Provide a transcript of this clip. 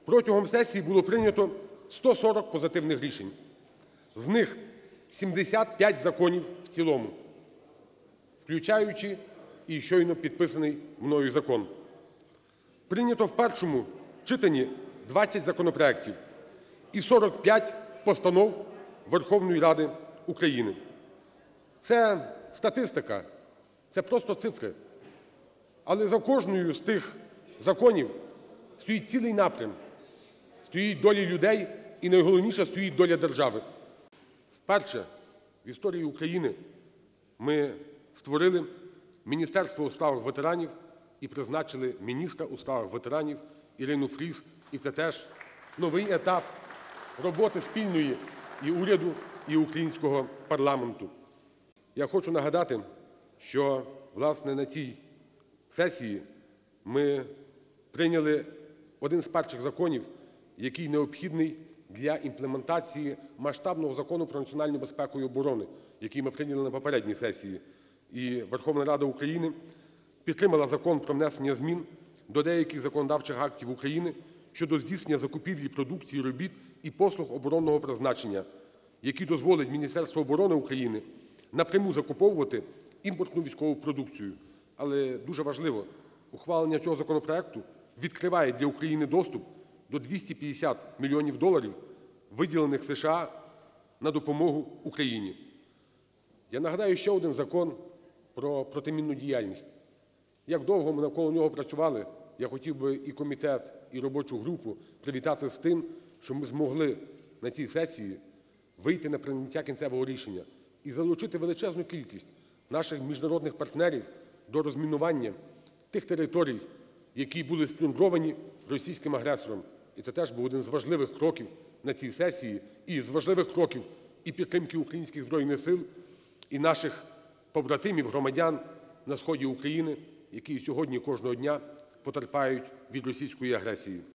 Протягом сесії було прийнято 140 позитивних рішень. З них 75 законів в цілому, включаючи і щойно підписаний мною закон. Прийнято в першому читанні 20 законопроектів і 45 постанов Верховної Ради України. Це статистика, це просто цифри. Але за кожною з тих законів стоїть цілий напрям, стоїть доля людей і, найголовніше, стоїть доля держави. Вперше в історії України ми створили Міністерство у справах ветеранів і призначили міністра у справах ветеранів Ірину Фріз. І це теж новий етап роботи спільної і уряду, і українського парламенту. Я хочу нагадати, що, власне, на цій сесії ми прийняли один з перших законів, який необхідний для імплементації масштабного Закону про національну безпеку і оборону, який ми прийняли на попередній сесії. І Верховна Рада України підтримала Закон про внесення змін до деяких законодавчих актів України щодо здійснення закупівлі продукції, робіт і послуг оборонного призначення, які дозволять Міністерству оборони України напряму закуповувати імпортну військову продукцію. Але дуже важливо, ухвалення цього законопроекту відкриває для України доступ до 250 мільйонів доларів, виділених США на допомогу Україні. Я нагадаю ще один закон про протимінну діяльність. Як довго ми навколо нього працювали, я хотів би і комітет, і робочу групу привітати з тим, що ми змогли на цій сесії вийти на прийняття кінцевого рішення і залучити величезну кількість наших міжнародних партнерів до розмінування тих територій, які були сплюндровані російським агресором. І це теж був один з важливих кроків на цій сесії, і з важливих кроків і підтримки українських Збройних Сил, і наших побратимів, громадян на сході України, які сьогодні кожного дня потерпають від російської агресії.